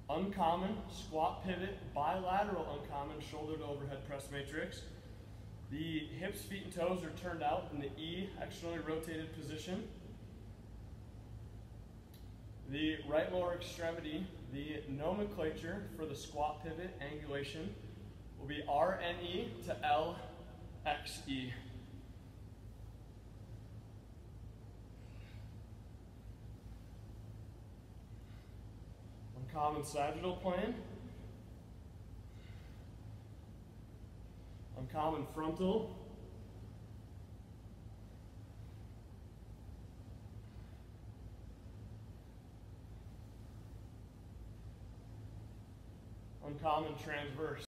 uncommon squat pivot, bilateral uncommon shoulder to overhead press matrix. The hips, feet, and toes are turned out in the E, externally rotated position. The right lower extremity, the nomenclature for the squat pivot angulation will be RNE to LXE. Uncommon sagittal plane, uncommon frontal, uncommon transverse.